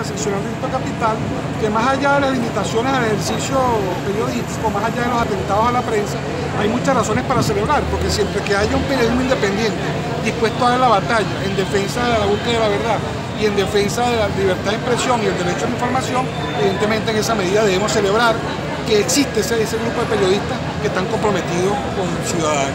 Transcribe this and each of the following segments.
la seccional Distrito Capital, que más allá de las limitaciones al ejercicio periodístico, más allá de los atentados a la prensa, hay muchas razones para celebrar, porque siempre que haya un periodismo independiente dispuesto a dar la batalla en defensa de la búsqueda de la verdad y en defensa de la libertad de expresión y el derecho a la información, evidentemente en esa medida debemos celebrar que existe ese grupo de periodistas que están comprometidos con el ciudadano.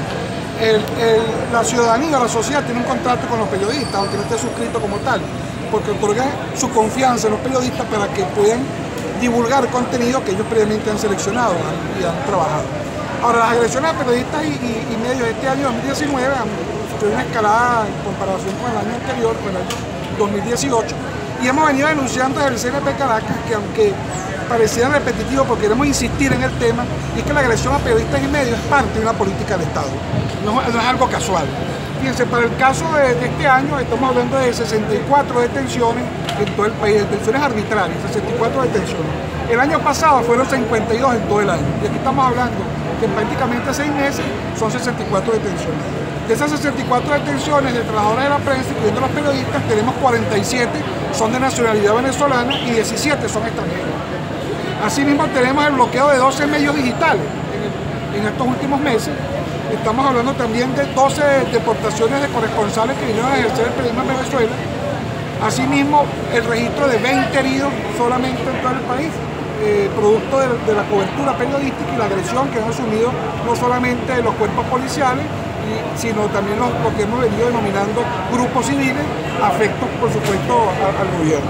La ciudadanía, la sociedad tiene un contrato con los periodistas, aunque no esté suscrito como tal, porque otorga su confianza en los periodistas para que puedan divulgar contenido que ellos previamente han seleccionado y han trabajado. Ahora, las agresiones a periodistas y medios de este año 2019 han sufrido una escalada en comparación con el año anterior, con el año 2018, y hemos venido denunciando desde el CNP Caracas que, aunque pareciera repetitivo porque queremos insistir en el tema, es que la agresión a periodistas y medios es parte de una política del Estado, no es algo casual. Fíjense, para el caso de este año estamos hablando de 64 detenciones en todo el país, detenciones arbitrarias, 64 detenciones. El año pasado fueron 52 en todo el año, y aquí estamos hablando que en prácticamente 6 meses son 64 detenciones. De esas 64 detenciones de trabajadores de la prensa, incluyendo los periodistas, tenemos 47 son de nacionalidad venezolana y 17 son extranjeros. Asimismo, tenemos el bloqueo de 12 medios digitales en estos últimos meses. Estamos hablando también de 12 deportaciones de corresponsales que vinieron a ejercer el periodismo en Venezuela. Asimismo, el registro de 20 heridos solamente en todo el país, producto de la cobertura periodística y la agresión que han asumido no solamente los cuerpos policiales, sino también lo que hemos venido denominando grupos civiles, afectos, por supuesto, al gobierno.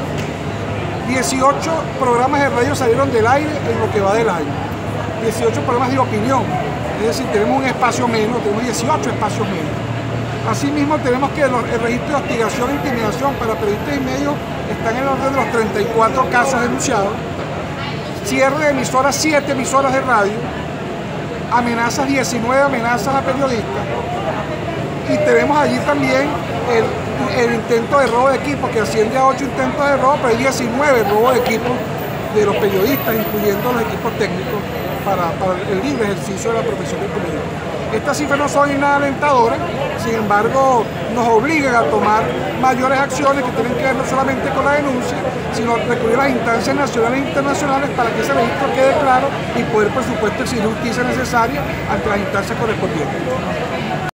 18 programas de radio salieron del aire en lo que va del año. 18 programas de opinión, es decir, tenemos un espacio menos, tenemos 18 espacios menos. Asimismo, tenemos que el registro de hostigación e intimidación para periodistas y medios está en el orden de los 34 casos denunciados. Cierre de emisoras, 7 emisoras de radio. Amenazas, 19 amenazas a periodistas. Y tenemos allí también el intento de robo de equipo, que asciende a 8 intentos de robo, pero hay 19 robos de equipo de los periodistas, incluyendo los equipos técnicos, para el libre ejercicio de la profesión del periodismo. Estas cifras no son nada alentadoras, sin embargo, nos obligan a tomar mayores acciones que tienen que ver no solamente con la denuncia, sino recurrir a las instancias nacionales e internacionales para que ese registro quede claro y poder, por supuesto, exigir justicia necesaria ante las instancias correspondientes.